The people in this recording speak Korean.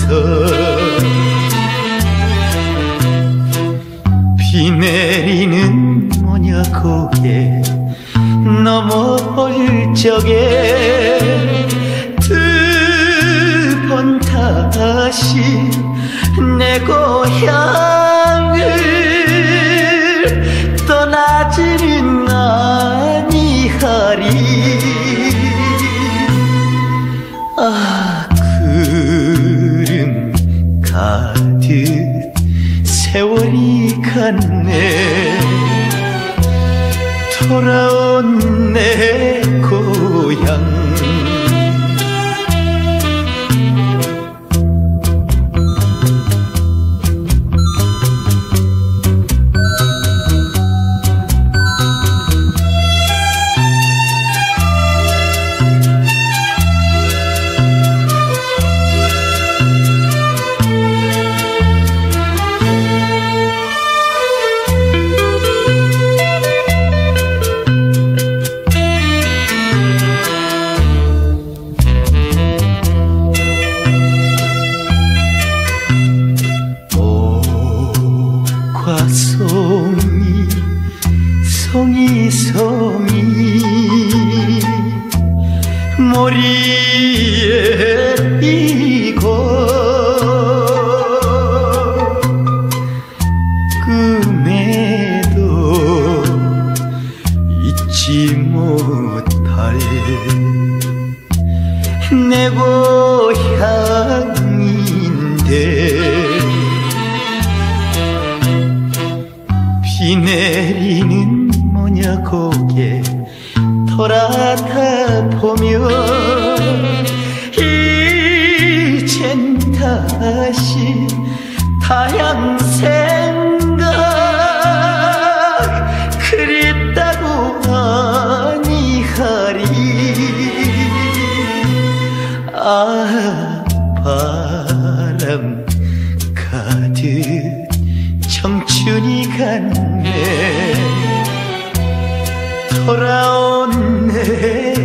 비 내리는 모녀 고개 넘어올 적에 두 번 다시 내 고향을 떠나지는 아니하리. 아, 구름 가득 세월이 갔네. 돌아온 내 고향. 송이 머리에 띄고 꿈에도 잊지 못할 내 고향인데 비 내리는 모녀 고개 돌아다 보면 이젠 다시 타향 생각 그립다고 아니하리. 아, 바람 가득 청춘이 갔네. 돌아온 내